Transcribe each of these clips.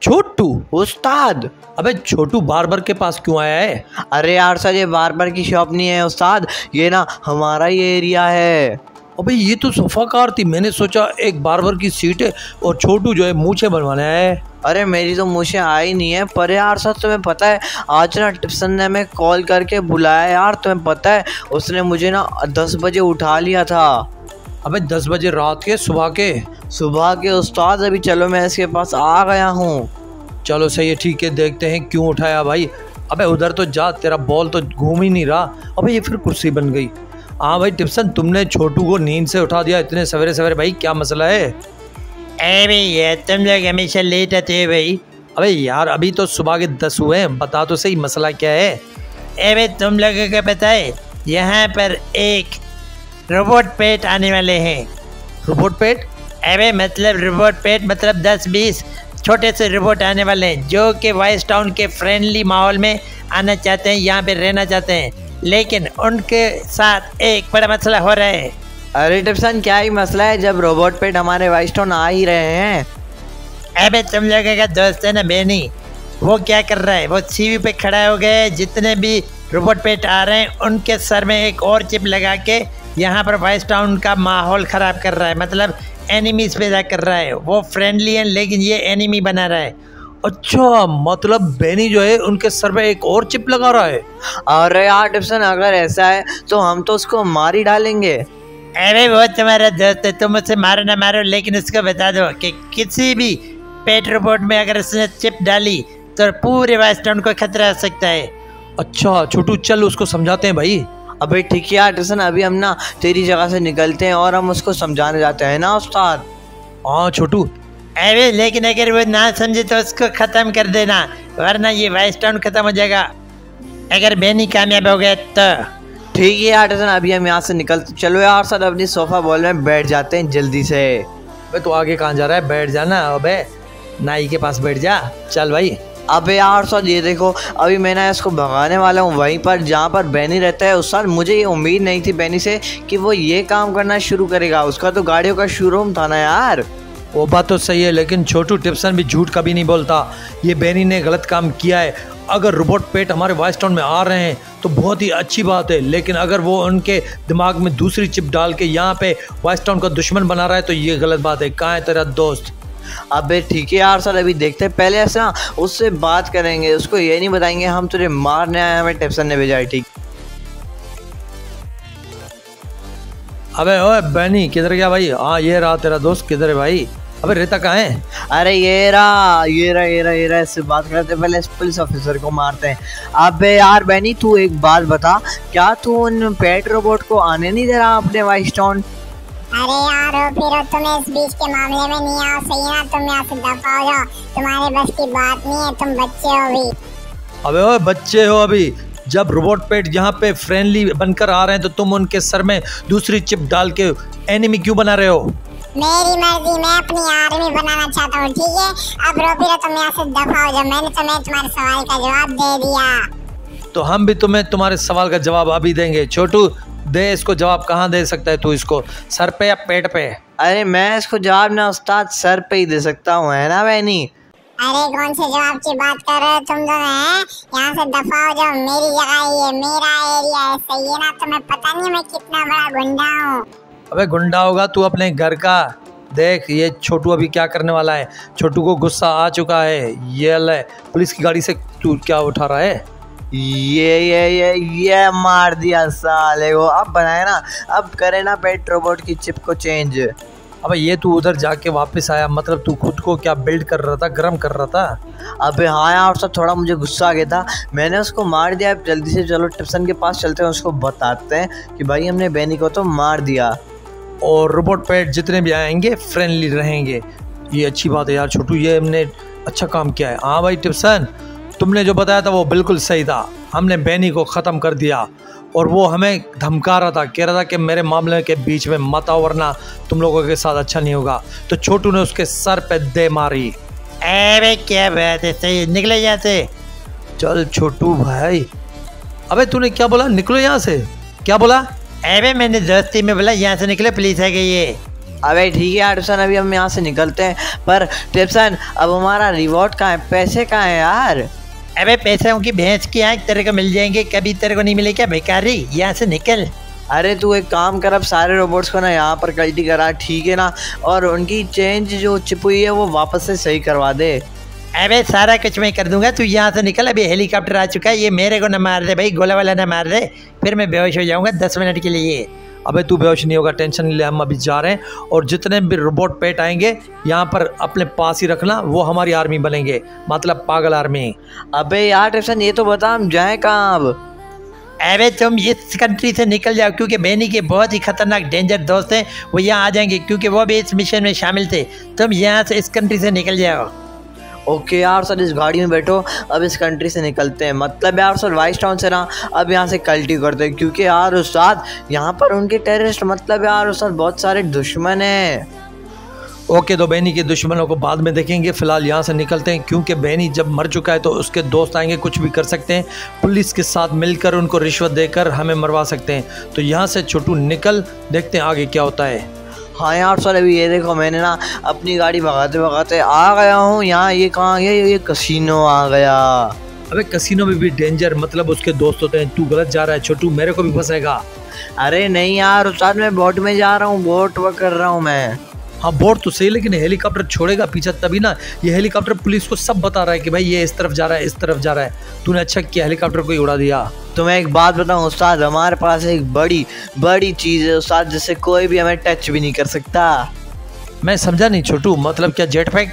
छोटू? उस्ताद। अबे छोटू बार्बर के पास क्यों आया है? अरे यार सर, ये बार्बर की शॉप नहीं है उस्ताद, ये ना हमारा ही एरिया है। अबे ये तो सोफाकार थी, मैंने सोचा एक बार्बर की सीट है और छोटू जो है मूछें बनवाने आया है। अरे मेरी तो मुझे आई नहीं है, पर यार सर तुम्हें पता है आज ना टिप्सन ने हमें कॉल करके बुलाया यार, तुम्हें पता है उसने मुझे ना 10 बजे उठा लिया था। अबे 10 बजे रात के? सुबह के उस्ताद। अभी चलो मैं इसके पास आ गया हूँ। चलो सही है, ठीक है, देखते हैं क्यों उठाया भाई। अबे उधर तो जा, तेरा बॉल तो घूम ही नहीं रहा। अबे ये फिर कुर्सी बन गई। हाँ भाई टिप्सन, तुमने छोटू को नींद से उठा दिया इतने सवेरे सवेरे, भाई क्या मसला है? अरे यार तुम लोग हमेशा लेट आते हो भाई। अबे यार अभी तो सुबह के 10 हुए हैं, बता तो सही मसला क्या है? अरे तुम लोगों को पता है यहाँ पर एक रोबोट पेट आने वाले हैं। Robot pet? अरे मतलब रोबोट पेट मतलब 10-20 छोटे से रोबोट आने वाले हैं जो कि वाइस टाउन के फ्रेंडली माहौल में आना चाहते हैं, यहाँ पे रहना चाहते हैं, लेकिन उनके साथ एक बड़ा मसला हो रहा है। अरे टिप्सन क्या ही मसला है जब रोबोट पेट हमारे वाइस टाउन आ ही रहे हैं? अबे तुम लोगों का दोस्त है ना बेनी, वो क्या कर रहा है, वो सीवी पे खड़ा हो गया है। जितने भी रोबोट पेट आ रहे हैं उनके सर में एक और चिप लगा के यहाँ पर वाइस टाउन का माहौल ख़राब कर रहा है, मतलब एनिमीज पैदा कर रहा है। वो फ्रेंडली है लेकिन ये एनिमी बना रहा है। अच्छा, मतलब बेनी जो है उनके सर पे एक और चिप लगा रहा है? अरे यार टिप्सन, अगर ऐसा है तो हम तो उसको मार ही डालेंगे। अरे वो तुम्हारा दोस्त है, तुम उसे मारो ना मारो, लेकिन उसको बता दो कि किसी भी पेट रोबोट में अगर उसने चिप डाली तो पूरे वाइस टाउन को खतरा हो सकता है। अच्छा छोटू, चल उसको समझाते हैं भाई। अबे ठीक है यार टिप्सन, अभी हम ना तेरी जगह से निकलते हैं और हम उसको समझाने जाते हैं ना उस्ताद। हाँ छोटू। अरे लेकिन अगर वो ना समझे तो उसको ख़त्म कर देना, वरना ये वाइस टाउन ख़त्म हो जाएगा अगर बेनी कामयाब हो गया तो। ठीक है यार टिप्सन, अभी हम यहाँ से निकलते। चलो यार सर अपनी सोफा बॉल में बैठ जाते हैं जल्दी से। अबे तो आगे कहाँ जा रहा है? बैठ जाना, अबे नाई के पास बैठ जा, चल भाई। अबे यार सर ये देखो, अभी मैं ना इसको भगाने वाला हूँ वहीं पर जहाँ पर बेनी रहता है। उस साल मुझे ये उम्मीद नहीं थी बेनी से कि वो ये काम करना शुरू करेगा, उसका तो गाड़ियों का शोरूम था ना यार। वो बात तो सही है, लेकिन छोटू टिप्सन भी झूठ कभी नहीं बोलता। ये बेनी ने गलत काम किया है। अगर रोबोट पेट हमारे वाइस टाउन में आ रहे हैं तो बहुत ही अच्छी बात है, लेकिन अगर वो उनके दिमाग में दूसरी चिप डाल के यहाँ पे वाइस टाउन का दुश्मन बना रहा है तो ये गलत बात है। कहाँ है तेरा दोस्त? अबे ठीक है यार सर, अभी देखते हैं, पहले ऐसा उससे बात करेंगे, उसको ये नहीं बताएंगे हम तुझे मारने आए, हमें टिप्सन ने भेजा है। ठीक। अबे ओए बेनी, किधर गया भाई? हाँ ये रहा तेरा दोस्त, किधर है भाई? अबे रेता कहाँ है? अरे ये रहा, इससे बात करते पहले इस पुलिस ऑफिसर को मारते हैं। अबे यार बेनी, तू एक बात बता, क्या तू उन पेट रोबोट को आने नहीं दे रहा अपने वाइस टाउन? अरे यार फिर तुम इस बीच के मामले में नहीं आओ, सही ना? तुम यहाँ से दफा हो जाओ, तुम्हारे बस की बात नहीं है, तुम बच्चे हो अभी। अबे ओए बच्चे हो अभी? जब रोबोट पेट यहाँ पे फ्रेंडली बनकर आ रहे हैं तो तुम उनके सर में दूसरी चिप डाल के एनिमी क्यों बना रहे हो? मेरी मर्जी, मैं अपनी आर्मी बनाना चाहता हूँ, ठीक है? अब फिर तुम यहाँ से दफा हो जाओ, मैंने तुम्हें तुम्हारे सवाल का जवाब दे दिया। तो हम भी तुम्हें तुम्हारे सवाल का जवाब अभी देंगे। छोटू दे इसको जवाब, कहाँ दे सकता है तू इसको, सर पे या पेट पे? अरे मैं इसको जवाब ना उस्ताद सर पे ही दे सकता हूँ, है ना बेनी? अरे कौन से जवाब की बात कर रहे हो तुम दोनों? हैं यहाँ से दफा हो जाओ, मेरी जगह ये मेरा एरिया है, सही है ना? तुम्हें पता नहीं मैं कितना बड़ा गुंडा हूँ। अबे गुंडा होगा तू अपने घर का। देख ये छोटू अभी क्या करने वाला है। छोटू को गुस्सा आ चुका है। ये ले, पुलिस की गाड़ी से तू क्या उठा रहा है? ये मार दिया साले को। अब बनाए ना, अब करे ना पेट रोबोट की चिप को चेंज। अबे ये तू उधर जाके वापस आया, मतलब तू खुद को क्या बिल्ड कर रहा था, गर्म कर रहा था? अबे हाँ यार सब, थोड़ा मुझे गुस्सा आ गया था, मैंने उसको मार दिया। अब जल्दी से चलो टिप्सन के पास चलते हैं, उसको बताते हैं कि भाई हमने बेनी को तो मार दिया और रोबोट पेट जितने भी आएंगे फ्रेंडली रहेंगे। ये अच्छी बात है यार छोटू, ये हमने अच्छा काम किया है। हाँ भाई टिप्सन, तुमने जो बताया था वो बिल्कुल सही था। हमने बेनी को ख़त्म कर दिया और वो हमें धमका रहा था, कह रहा था कि मेरे मामले के बीच में मत आओ वरना तुम लोगों के साथ अच्छा नहीं होगा। तो छोटू ने उसके सर पे दे मारी। अरे क्या बात है, सही निकले यहाँ से। चल छोटू भाई। अबे तूने क्या बोला? निकलो यहाँ से? क्या बोला? अरे मैंने दोस्ती में बोला यहाँ से निकले, पुलिस आ गई है। अबे ठीक है यार टिप्सन, अभी हम यहाँ से निकलते हैं। पर टिप्सन अब हमारा रिवॉर्ड कहाँ है, पैसे कहाँ है यार? अबे पैसों की भैंस की आँख तेरे को मिल जाएंगे, कभी तेरे को नहीं मिले क्या भिखारी, यहाँ से निकल। अरे तू एक काम कर, अब सारे रोबोट्स को ना यहाँ पर कल्टी करा, ठीक है ना, और उनकी चेंज जो चिप हुई है वो वापस से सही करवा दे। अबे सारा कुछ मैं कर दूंगा, तू यहाँ से निकल। अभी हेलीकॉप्टर आ चुका है, ये मेरे को न मार दे भाई, गोला वाला न मार दे, फिर मैं बेहोश हो जाऊंगा 10 मिनट के लिए। अबे तू बेहोश नहीं होगा, टेंशन नहीं ले, हम अभी जा रहे हैं। और जितने भी रोबोट पेट आएंगे यहाँ पर अपने पास ही रखना, वो हमारी आर्मी बनेंगे, मतलब पागल आर्मी। अबे यार टिप्सन ये तो बता हम जाएं कहाँ अब? अबे तुम इस कंट्री से निकल जाओ, क्योंकि बेनी के बहुत ही खतरनाक डेंजर दोस्त हैं, वो यहाँ आ जाएंगे, क्योंकि वो भी इस मिशन में शामिल थे। तुम यहाँ से इस कंट्री से निकल जाओ। ओके यार सर, इस गाड़ी में बैठो, अब इस कंट्री से निकलते हैं। मतलब यार सर वाइस टाउन से ना अब यहाँ से कल्टी करते हैं, क्योंकि यार उस्ताद यहाँ पर उनके टेररिस्ट, मतलब यार उस्ताद बहुत सारे दुश्मन हैं। ओके, तो बेनी के दुश्मनों को बाद में देखेंगे, फिलहाल यहाँ से निकलते हैं, क्योंकि बेनी जब मर चुका है तो उसके दोस्त आएंगे, कुछ भी कर सकते हैं, पुलिस के साथ मिलकर उनको रिश्वत देकर हमें मरवा सकते हैं। तो यहाँ से छोटू निकल, देखते हैं आगे क्या होता है। हाँ यार सर, अभी ये देखो मैंने ना अपनी गाड़ी भगाते भगाते आ गया हूँ यहाँ। ये कहाँ, ये कसीनो आ गया। अबे कसीनो में भी डेंजर, मतलब उसके दोस्त होते हैं, तू गलत जा रहा है छोटू, मेरे को भी फंसेगा। अरे नहीं यार उस्ताद, मैं बोट में जा रहा हूँ, बोट वर्क कर रहा हूँ मैं। हाँ बोट तो सही, लेकिन हेलीकॉप्टर छोड़ेगा पीछे तभी ना। ये हेलीकॉप्टर पुलिस को सब बता रहा है कि भाई ये इस तरफ जा रहा है, इस तरफ जा रहा है। तूने अच्छा किया, हेलीकॉप्टर को ही उड़ा दिया। तो मैं एक बात बताऊं उस्ताद, हमारे पास एक बड़ी बड़ी चीज़ है उस्ताद, जिससे कोई भी हमें टच भी नहीं कर सकता। मैं समझा नहीं छोटू, मतलब क्या जेट पैक?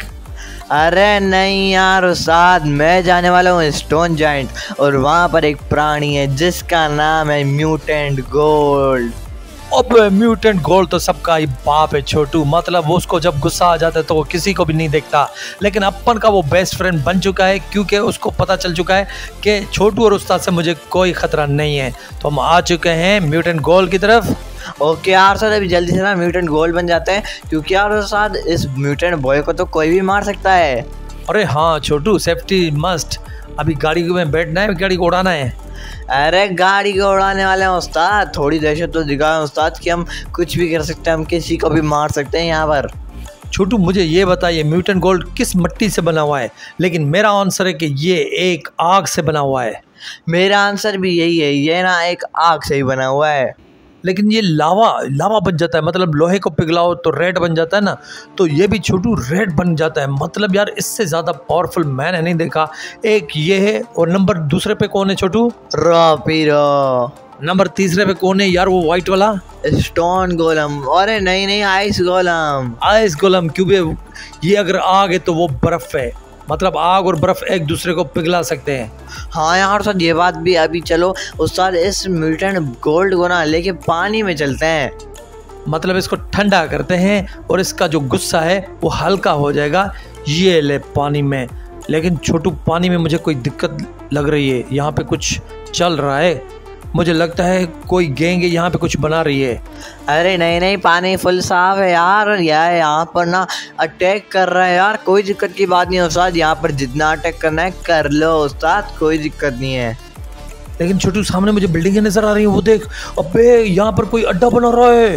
अरे नहीं यार उस्ताद, मैं जाने वाला हूँ स्टोन जाइंट, और वहाँ पर एक प्राणी है जिसका नाम है म्यूटेंट गोल्ड। अब म्यूटेंट गोल्ड तो सबका ही बाप है छोटू, मतलब वो उसको जब गुस्सा आ जाता है तो वो किसी को भी नहीं देखता, लेकिन अपन का वो बेस्ट फ्रेंड बन चुका है, क्योंकि उसको पता चल चुका है कि छोटू और उस्ताद से मुझे कोई खतरा नहीं है। तो हम आ चुके हैं म्यूटेंट गोल्ड की तरफ। ओके यार सर, अभी जल्दी से ना म्यूटेंट गोल्ड बन जाते हैं, क्योंकि यार उस्ताद इस म्यूटेंट बॉय को तो कोई भी मार सकता है। अरे हाँ छोटू, सेफ्टी मस्ट। अभी गाड़ी में बैठना है, गाड़ी को उड़ाना है। अरे गाड़ी को उड़ाने वाले हैं उस्ताद, थोड़ी दहशत तो दिखाएं उस्ताद कि हम कुछ भी कर सकते हैं, हम किसी को भी मार सकते हैं यहाँ पर। छोटू मुझे ये बताइए, म्यूटेंट गोल्ड किस मिट्टी से बना हुआ है? लेकिन मेरा आंसर है कि ये एक आग से बना हुआ है। मेरा आंसर भी यही है, ये ना एक आग से ही बना हुआ है। लेकिन ये लावा बन जाता है, मतलब लोहे को पिघलाओ तो रेड बन जाता है ना, तो ये भी छोटू रेड बन जाता है। मतलब यार इससे ज़्यादा पावरफुल मैंने नहीं देखा। एक ये है, और नंबर दूसरे पे कौन है छोटू? रॉपीरो। नंबर तीसरे पे कौन है यार, वो वाइट वाला? Stone golem. अरे नहीं, आइस गोलम। आइस गोलम क्यों बे? ये अगर आग है तो वो बर्फ है, मतलब आग और बर्फ एक दूसरे को पिघला सकते हैं। हाँ यार उस्ताद ये बात भी। अभी चलो उस्ताद इस म्यूटेंट गोल्ड को ना लेके पानी में चलते हैं, मतलब इसको ठंडा करते हैं और इसका जो गुस्सा है वो हल्का हो जाएगा। ये ले पानी में। लेकिन छोटू पानी में मुझे कोई दिक्कत लग रही है, यहाँ पे कुछ चल रहा है, मुझे लगता है कोई गैंग यहाँ पे कुछ बना रही है। अरे नहीं, पानी फुल साफ है यार, यहाँ पर ना अटैक कर रहा है यार, कोई दिक्कत की बात नहीं है उस्ताद, यहाँ पर जितना अटैक करना है कर लो उस्ताद, कोई दिक्कत नहीं है। लेकिन छोटू सामने मुझे बिल्डिंगें नजर आ रही हैं, वो देख। अबे यहाँ पर कोई अड्डा बना रहा है।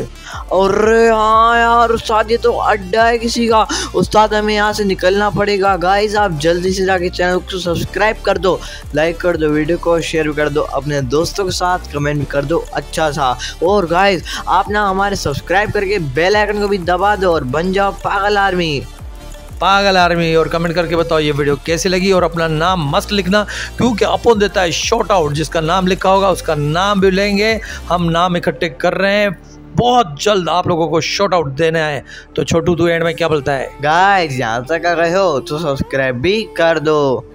अरे हाँ यार उस्ताद, ये तो अड्डा है किसी का। उस्ताद हमें यहाँ से निकलना पड़ेगा। गाइस आप जल्दी से जाके चैनल को सब्सक्राइब कर दो, लाइक कर दो, वीडियो को शेयर भी कर दो, अपने दोस्तों के साथ कमेंट भी कर दो अच्छा सा। और गाइस आप ना हमारे सब्सक्राइब करके बेल आइकन को भी दबा दो और बन जाओ पागल आर्मी। और कमेंट करके बताओ ये वीडियो कैसी लगी, और अपना नाम मस्त लिखना, क्योंकि अपन देता है शॉर्ट आउट, जिसका नाम लिखा होगा उसका नाम भी लेंगे। हम नाम इकट्ठे कर रहे हैं, बहुत जल्द आप लोगों को शॉर्ट आउट देना है। तो छोटू तू एंड में क्या बोलता है? गाइस यहाँ तक आ गए हो तो सब्सक्राइब भी कर दो।